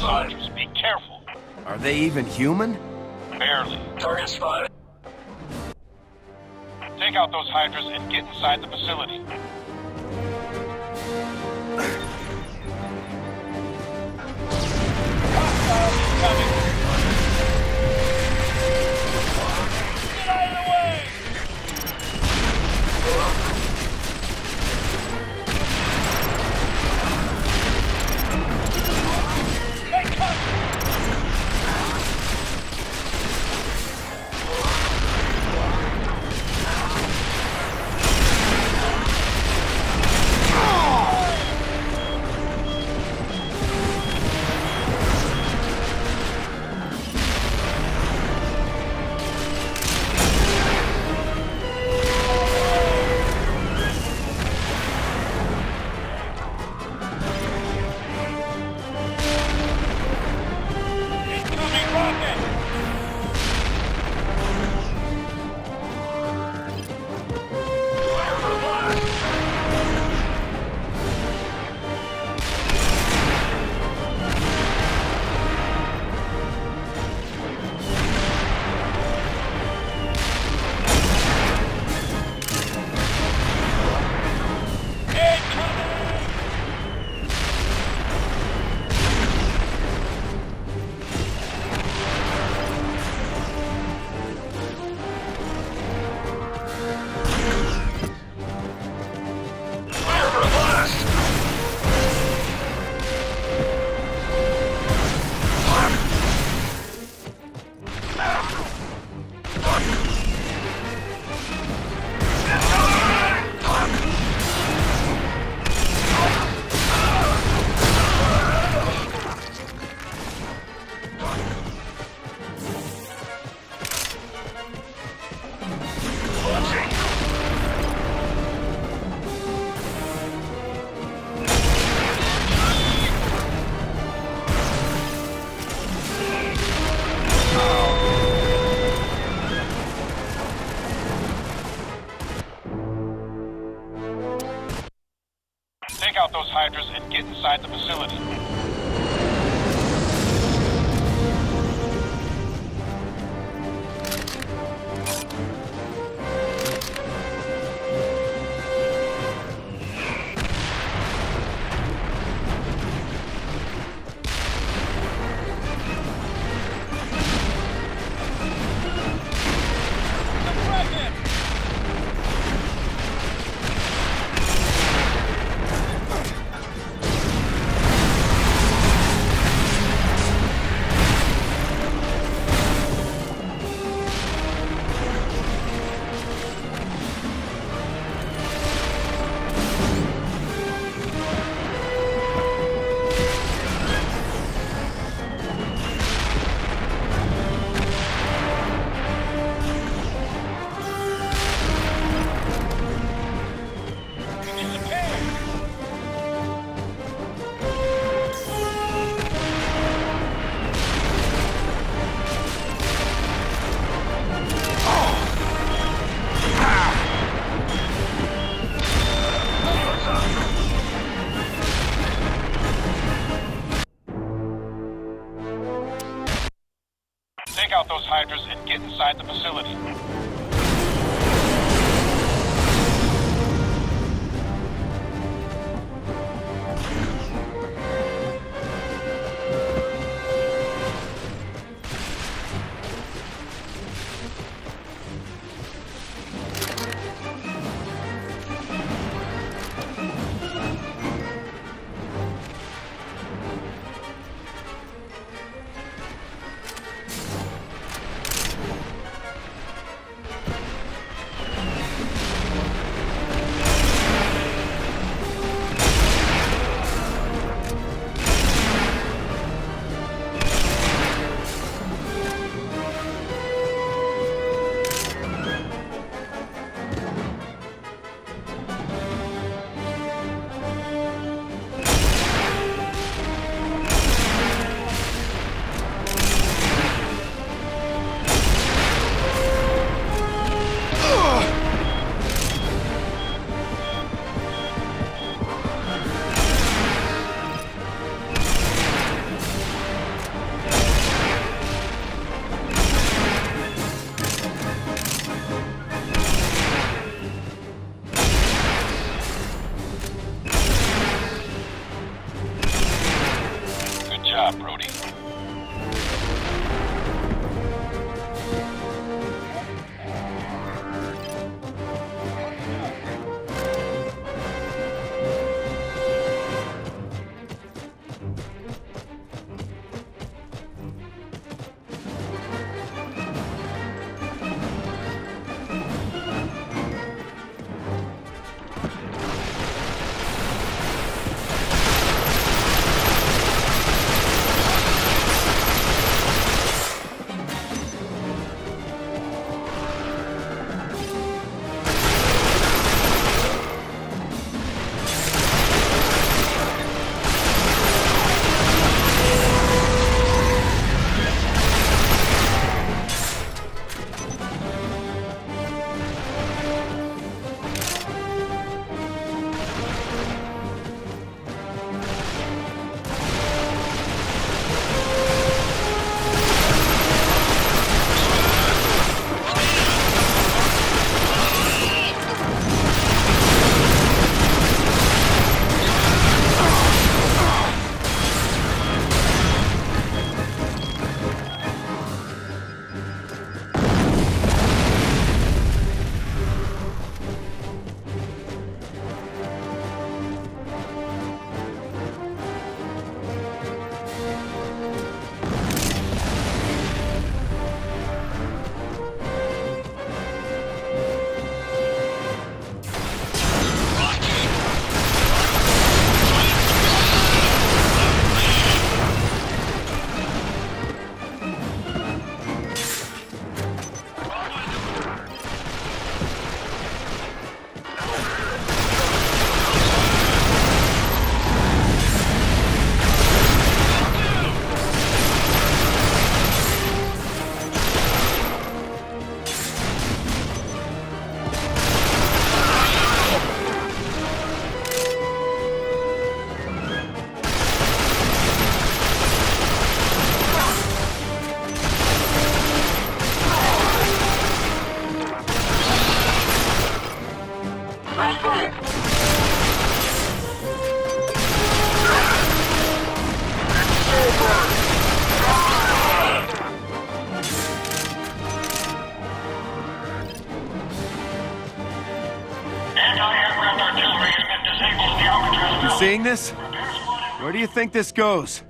soldiers. Be careful. Are they even human? Barely. Target spotted. Take out those Hydras and get inside the facility. Hostiles incoming! Get out of the way! Take cover! Incoming rocket! Fire for blast! Incoming! Fire for blast! Take out those Hydras and get inside the facility. Suppress him! Take out those Hydras and get inside the facility. seeing this? Where do you think this goes?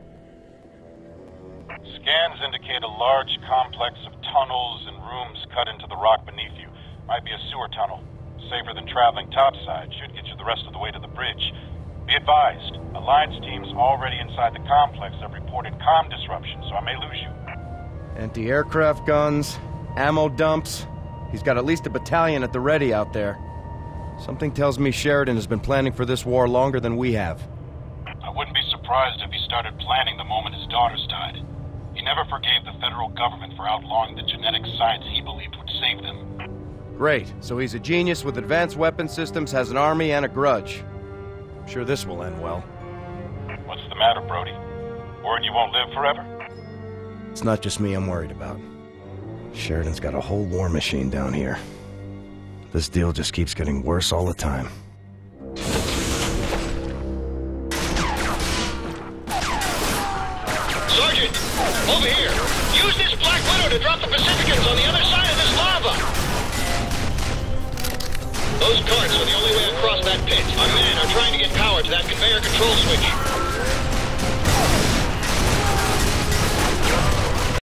Scans indicate a large complex of tunnels and rooms cut into the rock beneath you. Might be a sewer tunnel. Safer than traveling topside. Should get you the rest of the way to the bridge. Be advised, Alliance teams already inside the complex have reported comm disruption, so I may lose you. Anti-aircraft guns, ammo dumps. He's got at least a battalion at the ready out there. Something tells me Sheridan has been planning for this war longer than we have. I wouldn't be surprised if he started planning the moment his daughters died. He never forgave the federal government for outlawing the genetic science he believed would save them. Great. So he's a genius with advanced weapon systems, has an army, and a grudge. I'm sure this will end well. What's the matter, Brody? Worried you won't live forever? It's not just me I'm worried about. Sheridan's got a whole war machine down here. This deal just keeps getting worse all the time. Sergeant! Over here! Use this Black Widow to drop the Pacificans on the other side of this lava! Those carts are the only way across that pit. Our men are trying to get power to that conveyor control switch.